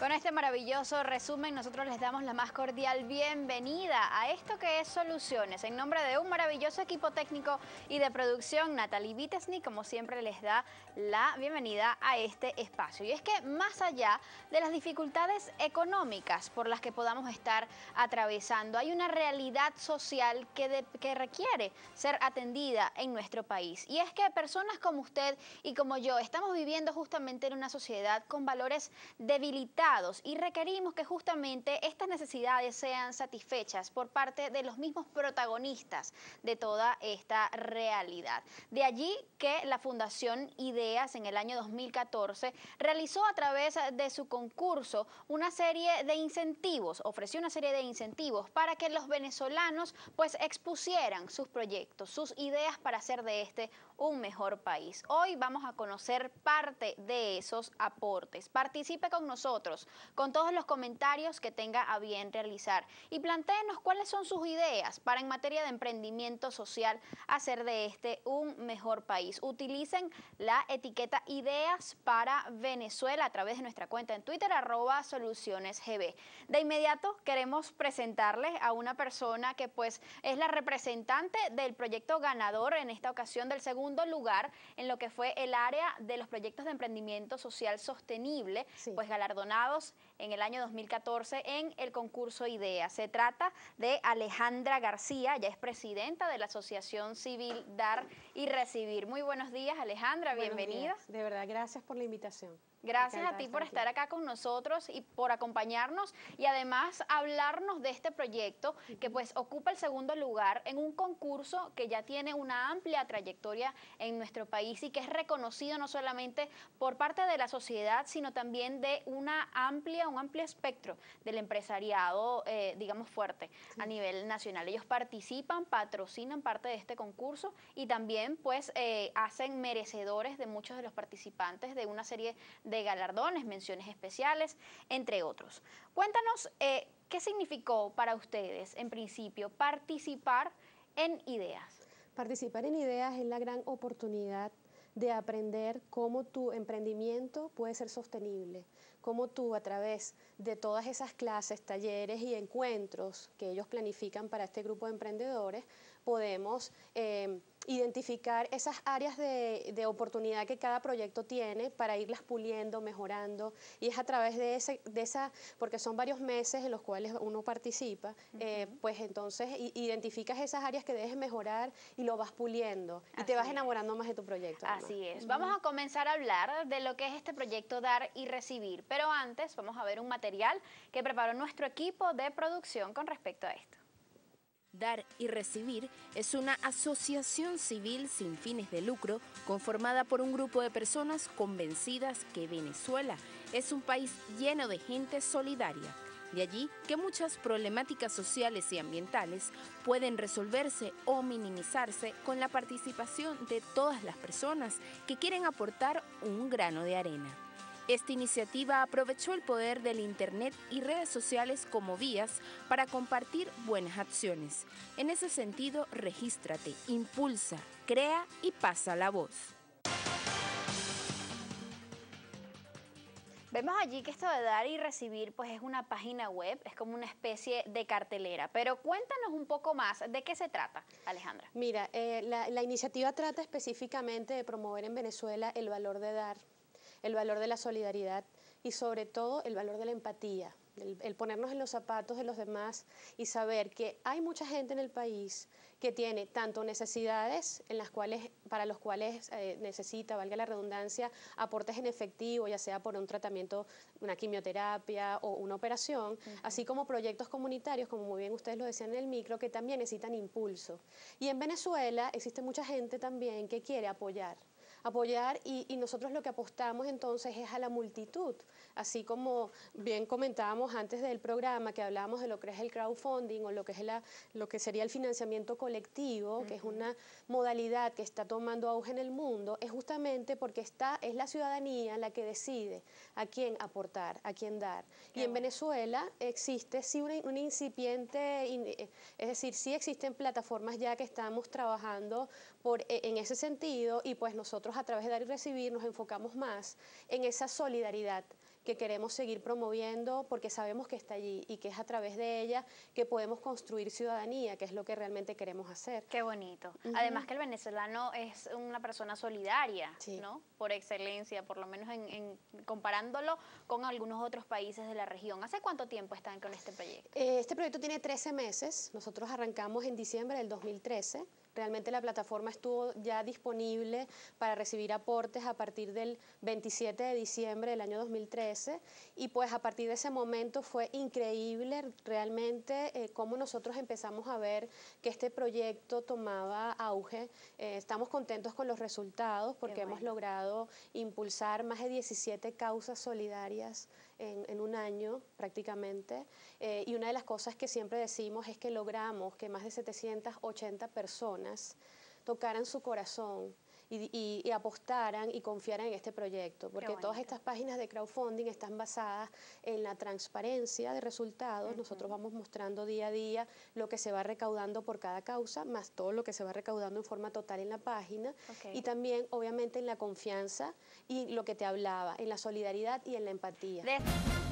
Con este maravilloso resumen, nosotros les damos la más cordial bienvenida a esto que es Soluciones. En nombre de un maravilloso equipo técnico y de producción, Natalie Vitesny, como siempre, les da la bienvenida a este espacio. Y es que más allá de las dificultades económicas por las que podamos estar atravesando, hay una realidad social que requiere ser atendida en nuestro país. Y es que personas como usted y como yo estamos viviendo justamente en una sociedad con valores debilitados y requerimos que justamente estas necesidades sean satisfechas por parte de los mismos protagonistas de toda esta realidad. De allí que la Fundación Ideas en el año 2014 realizó a través de su concurso una serie de incentivos, ofreció una serie de incentivos para que los venezolanos pues expusieran sus proyectos, sus ideas para hacer de este un mejor país. Hoy vamos a conocer parte de esos aportes. Participe con nosotros con todos los comentarios que tenga a bien realizar y plantéenos cuáles son sus ideas para en materia de emprendimiento social hacer de este un mejor país. Utilicen la etiqueta Ideas para Venezuela a través de nuestra cuenta en Twitter @solucionesgb. De inmediato queremos presentarles a una persona que pues es la representante del proyecto ganador en esta ocasión del segundo lugar en lo que fue el área de los proyectos de emprendimiento social sostenible, pues galardonados en el año 2014 en el concurso IDEA. Se trata de Alejandra García, ya es presidenta de la Asociación Civil Dar y Recibir. Muy buenos días, Alejandra, bienvenida. De verdad, gracias por la invitación. Gracias a ti por estar acá con nosotros y por acompañarnos y además hablarnos de este proyecto que pues ocupa el segundo lugar en un concurso que ya tiene una amplia trayectoria en nuestro país y que es reconocido no solamente por parte de la sociedad, sino también de un amplio espectro del empresariado, digamos, fuerte a nivel nacional. Ellos participan, patrocinan parte de este concurso y también pues hacen merecedores de muchos de los participantes de una serie de galardones, menciones especiales, entre otros. Cuéntanos qué significó para ustedes, en principio, participar en Ideas. Participar en Ideas es la gran oportunidad de aprender cómo tu emprendimiento puede ser sostenible, cómo tú a través de todas esas clases, talleres y encuentros que ellos planifican para este grupo de emprendedores, podemos identificar esas áreas de oportunidad que cada proyecto tiene para irlas puliendo, mejorando, y es a través de esa, porque son varios meses en los cuales uno participa, pues entonces identificas esas áreas que debes mejorar y lo vas puliendo y te vas enamorando más de tu proyecto. Así es. Vamos a comenzar a hablar de lo que es este proyecto Dar y Recibir, pero antes vamos a ver un material que preparó nuestro equipo de producción con respecto a esto. Dar y Recibir es una asociación civil sin fines de lucro conformada por un grupo de personas convencidas que Venezuela es un país lleno de gente solidaria. De allí que muchas problemáticas sociales y ambientales pueden resolverse o minimizarse con la participación de todas las personas que quieren aportar un grano de arena. Esta iniciativa aprovechó el poder del Internet y redes sociales como vías para compartir buenas acciones. En ese sentido, regístrate, impulsa, crea y pasa la voz. Vemos allí que esto de Dar y Recibir pues es una página web, es como una especie de cartelera, pero cuéntanos un poco más de qué se trata, Alejandra. Mira, la iniciativa trata específicamente de promover en Venezuela el valor de dar, el valor de la solidaridad y sobre todo el valor de la empatía, el ponernos en los zapatos de los demás y saber que hay mucha gente en el país que tiene tanto necesidades para los cuales necesita, valga la redundancia, aportes en efectivo, ya sea por un tratamiento, una quimioterapia o una operación, así como proyectos comunitarios, como muy bien ustedes lo decían en el micro, que también necesitan impulso. Y en Venezuela existe mucha gente también que quiere apoyar y nosotros lo que apostamos entonces es a la multitud, así como bien comentábamos antes del programa que hablábamos de lo que es el crowdfunding o lo que sería el financiamiento colectivo, que es una modalidad que está tomando auge en el mundo, es justamente porque es la ciudadanía la que decide a quién aportar, a quién dar. Y en Venezuela existe sí una incipiente, es decir, sí existen plataformas ya que estamos trabajando en ese sentido y pues nosotros a través de Dar y Recibir nos enfocamos más en esa solidaridad que queremos seguir promoviendo porque sabemos que está allí y que es a través de ella que podemos construir ciudadanía, que es lo que realmente queremos hacer. Qué bonito. Además que el venezolano es una persona solidaria, Sí. ¿no? Por excelencia, por lo menos comparándolo con algunos otros países de la región. ¿Hace cuánto tiempo están con este proyecto? Este proyecto tiene 13 meses. Nosotros arrancamos en diciembre del 2013. Realmente la plataforma estuvo ya disponible para recibir aportes a partir del 27 de diciembre del año 2013 y pues a partir de ese momento fue increíble realmente cómo nosotros empezamos a ver que este proyecto tomaba auge. Estamos contentos con los resultados porque hemos logrado impulsar más de 17 causas solidarias en un año prácticamente y una de las cosas que siempre decimos es que logramos que más de 780 personas tocaran su corazón y apostaran y confiaran en este proyecto, porque todas estas páginas de crowdfunding están basadas en la transparencia de resultados. Nosotros vamos mostrando día a día lo que se va recaudando por cada causa, más todo lo que se va recaudando en forma total en la página, y también obviamente en la confianza y lo que te hablaba, en la solidaridad y en la empatía.